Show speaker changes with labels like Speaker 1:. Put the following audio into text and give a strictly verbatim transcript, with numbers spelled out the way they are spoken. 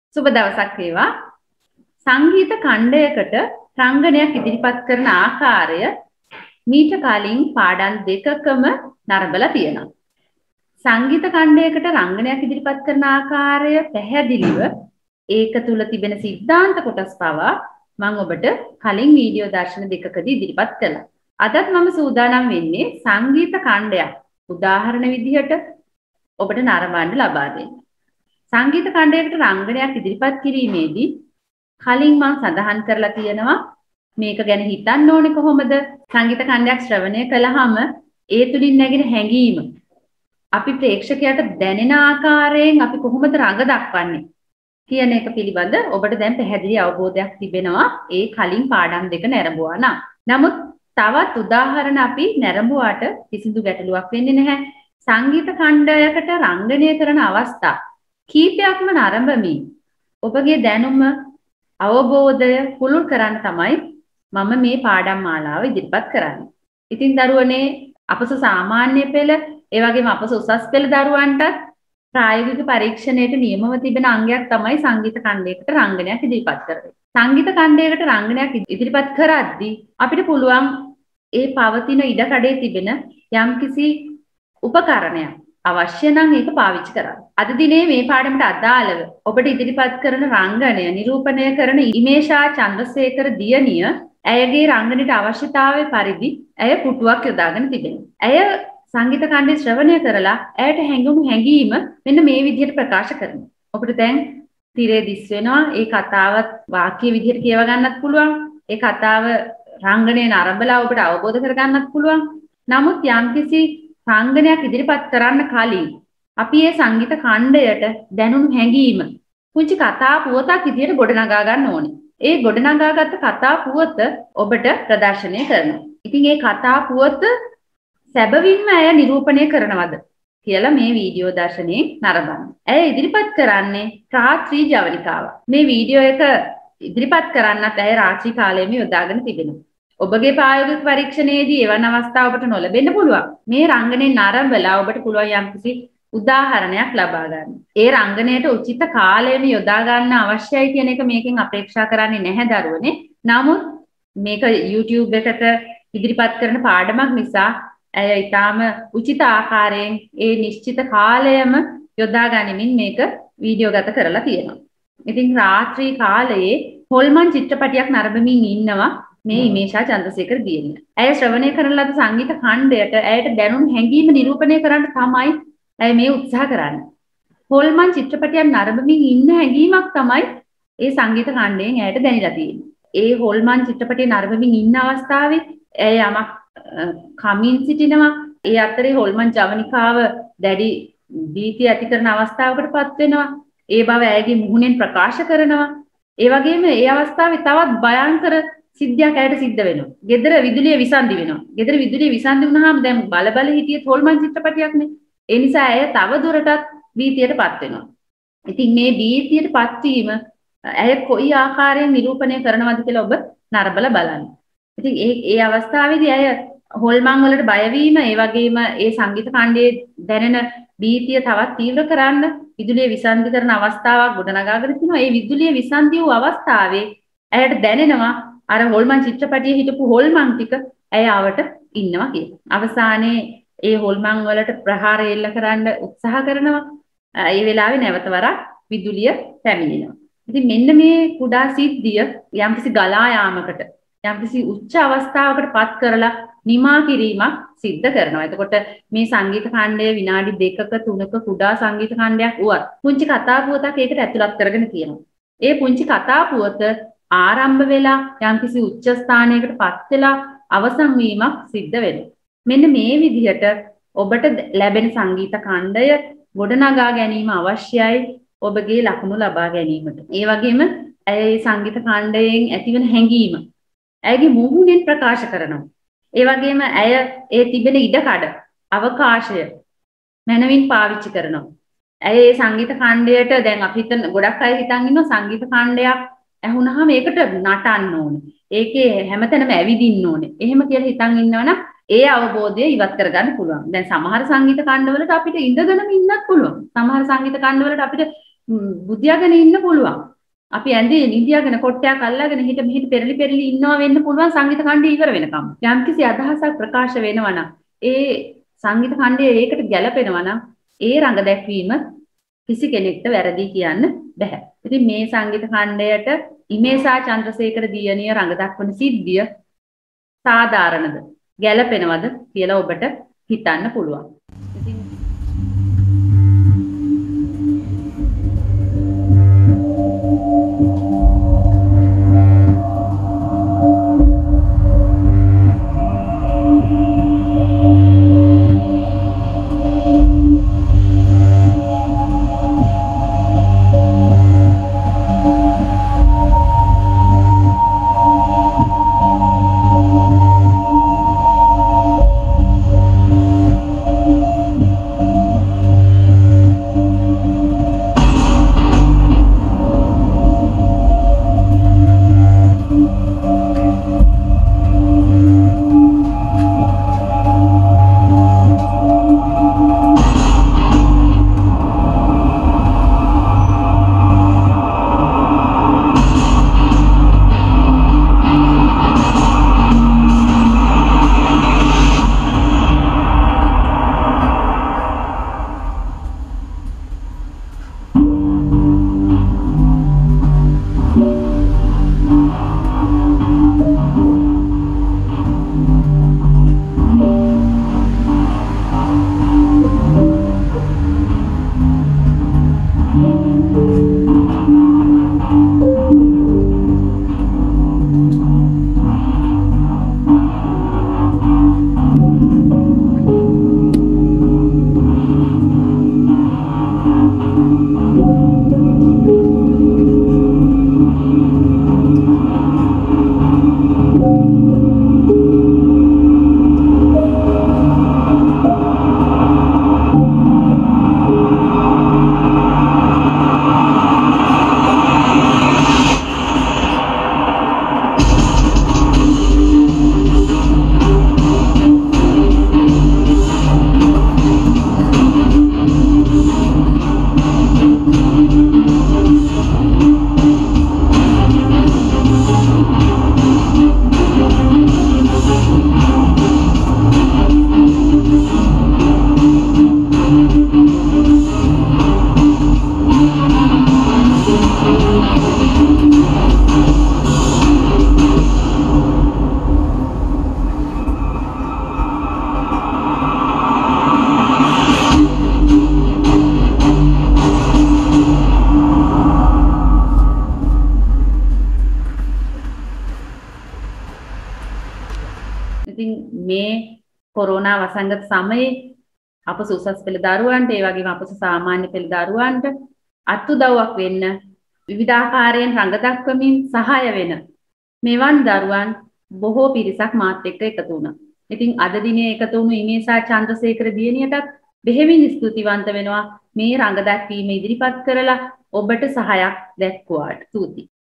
Speaker 1: සුබ දවසක් වේවා. සංගීත ඛණ්ඩයකට රංගනයක් ඉදිරිපත් කරන ආකාරය මීට කලින් පාඩම් දෙකකම නරඹලා තියෙනවා. සංගීත ඛණ්ඩයකට රංගනයක් ඉදිරිපත් කරන ආකාරය පැහැදිලිව ඒක තුල තිබෙන સિદ્ધාන්ත කොටස් පවා මම ඔබට කලින් වීඩියෝ දර්ශන දෙකකදී ඉදිරිපත් කළා. අදත් මම සූදානම් වෙන්නේ සංගීත ඛණ්ඩයක් උදාහරණ විදිහට ඔබට නරඹන්න ලබා දෙන්න. සංගීත ඛණ්ඩයකට රංගනයක් ඉදිරිපත් කිරීමේදී කලින් මම සඳහන් කරලා තියෙනවා මේක ගැන හිතන්න ඕනේ කොහොමද? සංගීත ඛණ්ඩයක් ශ්‍රවණය කළාම ඒ තුලින් නැගෙන හැඟීම අපි ප්‍රේක්ෂකයාට දැනෙන ආකාරයෙන් අපි කොහොමද රඟ දක්වන්නේ කියන එක පිළිබඳ ඔබට දැන් පැහැදිලි අවබෝධයක් තිබෙනවා ඒ කලින් පාඩම් දෙක නැරඹුවා නම්. නමුත් තවත් උදාහරණ අපි නැරඹුවාට කිසිදු ගැටලුවක් වෙන්නේ නැහැ. සංගීත ඛණ්ඩයකට රංගනය කරන අවස්ථා කීපයක්ම නරඹමින් ඔබගේ දැනුම අවබෝධය පුළුල් කරන්න තමයි මම මේ පාඩම් මාලාව ඉදිරිපත් කරන්නේ. ඉතින් දරුවනේ අපස සාමාන්‍ය පෙළ ඒ වගේම අපස උසස් පෙළ දරුවන්ටත් ප්‍රායෝගික පරීක්ෂණයට නියමව තිබෙන අංගයක් තමයි සංගීත ඛණ්ඩයකට රංගනයක් ඉදිරිපත් කරන්නේ. සංගීත ඛණ්ඩයකට රංගනයක් ඉදිරිපත් කරද්දී අපිට පුළුවන් ඒ පවතින ඉඩකඩේ තිබෙන යම්කිසි උපකරණයක් අවශ්‍ය නම් ඒක පාවිච්චි කරන්න. අද දිනේ මේ පාඩමට අදාළව ඔබට ඉදිරිපත් කරන රංගනය නිරූපණය කරන ඉමේෂා චන්ද්‍රසේකර දියණිය ඇයගේ රංගනයට අවශ්‍යතාවය පරිදි ඇය පුටුවක් යොදාගෙන තිබෙනවා. ඇය සංගීත ඛණ්ඩය ශ්‍රවණය කරලා ඇයට හැඟුණු හැඟීම මෙන්න මේ විදිහට ප්‍රකාශ කරනවා. ඔබට දැන් තිරේ දිස් වෙනවා. ඒ කතාවත් වාක්‍ය විදිහට කියව ගන්නත් පුළුවන්. ඒ කතාව රංගනයේ නරඹලා ඔබට අවබෝධ කරගන්නත් පුළුවන්. නමුත් යම්කිසි රංගනයක් ඉදිරිපත් කරන්න කලින් අපි මේ සංගීත ඛණ්ඩයට දැනුණු හැඟීම පුංචි කතා පුවතක් විදිහට ගොඩනගා ගන්න ඕනේ. ඒ ගොඩනගාගත්ත කතා පුවත ඔබට ප්‍රදර්ශනය කරනවා. ඉතින් මේ කතා පුවත සැබවින්ම ඇය නිරූපණය කරනවද කියලා මේ වීඩියෝ දර්ශනයේ නරඹන්න. ඇය ඉදිරිපත් කරන්නේ රාත්‍රී ජවනිකාව. මේ වීඩියෝ එක ඉදිරිපත් කරන්නත් ඇය රාත්‍රී කාලයේම යොදාගෙන තිබෙනවා. ඔබගේ ප්‍රායෝගික පරීක්ෂණයේදී එවන් අවස්ථා ඔබට නොලැබෙන්න පුළුවන්. මේ රංගනයේ නරඹලා ඔබට පුළුවන් යම්කිසි උදාහරණයක් ලබා ගන්න. ඒ රංගනයට උචිත කාලයම යොදා ගන්න අවශ්‍යයි කියන එක මේකෙන් අපේක්ෂා කරන්නේ නැහැ දරුවනේ. නමුත් මේක YouTube එකට ඉදිරිපත් කරන පාඩමක් නිසා ඇය ඊටාම උචිත ආකාරයෙන් ඒ නිශ්චිත කාලයම යොදා ගනිමින් මේක වීඩියෝ ගත කරලා තියෙනවා. ඉතින් රාත්‍රී කාලයේ හොල්මන් චිත්‍රපටයක් නරඹමින් ඉන්නවා මේ ඉමේෂා චන්ද්‍රසේකර දියණිය. ඇය ශ්‍රවණය කරන ලද සංගීත ඛණ්ඩයට ඇයට දැනුණු හැඟීම නිරූපණය කරන්න තමයි ඇය මේ උත්සාහ කරන්නේ. හොල්මන් චිත්‍රපටයක් නරඹමින් ඉන්න හැඟීමක් තමයි ඒ සංගීත ඛණ්ඩයෙන් ඇයට දැනෙලා තියෙන්නේ. ඒ හොල්මන් චිත්‍රපටය නරඹමින් ඉන්න අවස්ථාවේ ඇය යමක් කමින් සිටිනවා. ඒ අතරේ හොල්මන් ජවනිකාව දැඩි භීතිය ඇති කරන අවස්ථාවකටපත් වෙනවා. ඒ බව ඇයගේ මුහුණෙන් ප්‍රකාශ කරනවා. ඒ වගේම ඒ අවස්ථාවේ තවත් භයංකර සිද්ධියක් ඇයට සිද්ධ වෙනවා. ගෙදර විදුලිය විසන්දි වෙනවා. ගෙදර විදුලිය විසන්දි වුණාම දැන් බල බල හිටියේ හොල්මන් චිත්‍රපටයක්නේ. ඒ නිසා ඇය තව දුරටත් භීතියටපත් වෙනවා. ඉතින් මේ භීතියටපත් වීම ඇය කොයි ආකාරයෙන් නිරූපණය කරනවද කියලා ඔබ නරඹලා බලන්න. ඉතින් ඒ ඒ අවස්ථාවේදී ඇය හොල්මන් වලට බය වීම ඒ වගේම ඒ සංගීත ඛණ්ඩයේ දැනෙන භීතිය තවත් තීව්‍ර කරන්න විදුලිය විසන්දි කරන අවස්ථාවක් ගොඩනගාගෙන තිනවා. ඒ විදුලිය විසන්දි වූ අවස්ථාවේ ඇයට දැනෙනවා අර හොල්මන් චිත්‍රපටියේ හිටපු හොල්මන් ටික ඇය ආවට ඉන්නවා කියලා. අවසානයේ ඒ හොල්මන් වලට ප්‍රහාර එල්ල කරන්න උත්සාහ කරනවා. ඒ වෙලාවේ නැවත වරක් විදුලිය පැමිණෙනවා. ඉතින් මෙන්න මේ කුඩා සිද්ධිය යම්කිසි ගලා යාමකට යම්කිසි උච්ච අවස්ථාවකට පත් කරලා නිමා කිරීමක් සිද්ධ කරනවා. එතකොට මේ සංගීත ඛණ්ඩය විනාඩි දෙකක තුනක කුඩා සංගීත ඛණ්ඩයක් වුවත් පුංචි කතා පුවතක් ඒකට ඇතුළත් කරගෙන තියෙනවා. ඒ පුංචි කතා පුවත ආරම්භ වෙලා යම්කිසි උච්ච ස්ථානයකට පත් වෙලා අවසන් වීමක් සිද්ධ වෙනවා. මෙන්න මේ විදිහට ඔබට ලැබෙන සංගීත ඛණ්ඩය ගොඩනගා ගැනීම අවශ්‍යයි ඔබගේ ලකුණු ලබා ගැනීමට. ඒ වගේම ඇය සංගීත ඛණ්ඩයෙන් ඇතිවන හැඟීම ඇයගේ මුහුණෙන් ප්‍රකාශ කරනවා. ඒ වගේම ඇය ඒ තිබෙන ඉඩකඩ අවකාශය මනවින් පාවිච්චි කරනවා. ඇය ඒ සංගීත ඛණ්ඩයට දැන් අපි හිතන ගොඩක් අය හිතන් ඉන්නවා සංගීත ඛණ්ඩයක් ඇහුනහම ඒකට නටන්න ඕනේ. ඒකේ හැමතැනම ඇවිදින්න ඕනේ. එහෙම කියලා හිතන් ඉන්නවනම් ඒ අවබෝධය ඉවත් කරගන්න පුළුවන්. දැන් සමහර සංගීත ඛණ්ඩවලට අපිට ඉඳගෙනම ඉන්නත් පුළුවන්. සමහර සංගීත ඛණ්ඩවලට අපිට බුදියාගෙන ඉන්න පුළුවන්. අපි ඇඳේ නිදියාගෙන කොට්ටයක් අල්ලගෙන හිට මෙහිට පෙරලි පෙරලි ඉන්නවා වෙන්න පුළුවන් සංගීත ඛණ්ඩය ඉවර වෙනකම්. යම්කිසි අදහසක් ප්‍රකාශ වෙනවා නම් ඒ සංගීත ඛණ්ඩය ඒකට ගැළපෙනවා නම් ඒ රඟ දැක්වීම කිසි කෙනෙක්ට වැරදි කියන්න බෑ. ඉතින් මේ සංගීත ඛණ්ඩයට ඉමේසා චන්ද්‍රසේකර දියණිය රඟ දක්වන සිද්ධිය සාධාරණද ගැළපෙනවද කියලා ඔබට හිතන්න පුළුවන්. ඉතින් මේ කොරෝනා වසංගත සමයේ අපස උසස් පෙළ දරුවන්ට ඒ වගේම අපස සාමාන්‍ය පෙළ දරුවන්ට අත්උදව්වක් වෙන්න විවිධාකාරයෙන් රඟ දක්වමින් සහාය වෙන මෙවන් දරුවන් බොහෝ පිරිසක් මාත් එක්ක එකතු වුණා. ඉතින් අද දිනේ එකතු වුණු ඉමේසා චන්ද්‍රසේකර දියණියටත් බෙහෙවින් ස්තුතිවන්ත වෙනවා මේ රඟ දැක්වීම ඉදිරිපත් කරලා ඔබට සහායක් දැක්වුවාට. ස්තුතියි.